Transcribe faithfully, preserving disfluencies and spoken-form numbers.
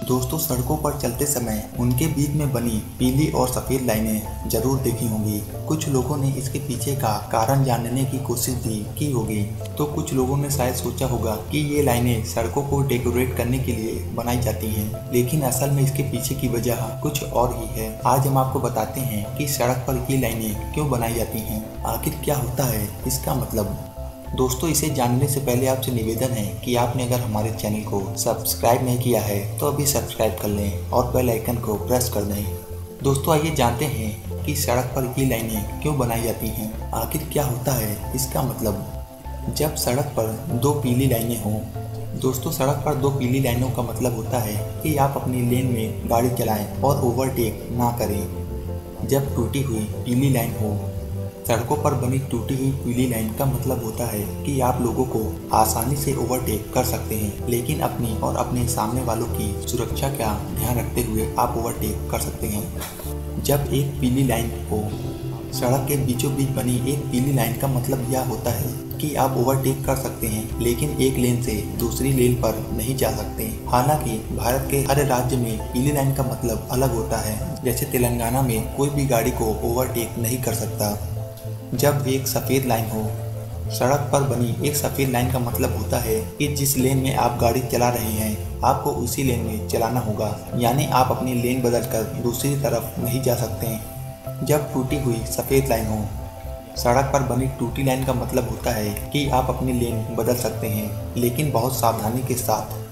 दोस्तों, सड़कों पर चलते समय उनके बीच में बनी पीली और सफेद लाइनें जरूर देखी होंगी। कुछ लोगों ने इसके पीछे का कारण जानने की कोशिश भी की होगी। तो कुछ लोगों ने शायद सोचा होगा कि ये लाइनें सड़कों को डेकोरेट करने के लिए बनाई जाती हैं, लेकिन असल में इसके पीछे की वजह कुछ और ही है। आज हम आपको बताते हैं कि सड़क पर ये लाइनें क्यों बनाई जाती हैं, आखिर क्या होता है इसका मतलब। दोस्तों, इसे जानने से पहले आपसे निवेदन है कि आपने अगर हमारे चैनल को सब्सक्राइब नहीं किया है तो अभी सब्सक्राइब कर लें और बेल आइकन को प्रेस कर दें। दोस्तों, आइए जानते हैं कि सड़क पर ये लाइनें क्यों बनाई जाती हैं, आखिर क्या होता है इसका मतलब। जब सड़क पर दो पीली लाइनें हों, दोस्तों सड़क पर दो पीली लाइनों का मतलब होता है कि आप अपनी लेन में गाड़ी चलाएं और ओवरटेक ना करें। जब टूटी हुई पीली लाइन हो, सड़कों पर बनी टूटी हुई पीली लाइन का मतलब होता है कि आप लोगों को आसानी से ओवरटेक कर सकते हैं, लेकिन अपनी और अपने सामने वालों की सुरक्षा का ध्यान रखते हुए आप ओवरटेक कर सकते हैं। जब एक पीली लाइन हो, सड़क के बीचों बीच बनी एक पीली लाइन का मतलब यह होता है कि आप ओवरटेक कर सकते हैं, लेकिन एक लेन से दूसरी लेन पर नहीं जा सकते। हालांकि भारत के हर राज्य में पीली लाइन का मतलब अलग होता है। जैसे तेलंगाना में कोई भी गाड़ी को ओवरटेक नहीं कर सकता। जब एक सफ़ेद लाइन हो, सड़क पर बनी एक सफ़ेद लाइन का मतलब होता है कि जिस लेन में आप गाड़ी चला रहे हैं आपको उसी लेन में चलाना होगा, यानी आप अपनी लेन बदलकर दूसरी तरफ नहीं जा सकते हैं। जब टूटी हुई सफ़ेद लाइन हो, सड़क पर बनी टूटी लाइन का मतलब होता है कि आप अपनी लेन बदल सकते हैं, लेकिन बहुत सावधानी के साथ।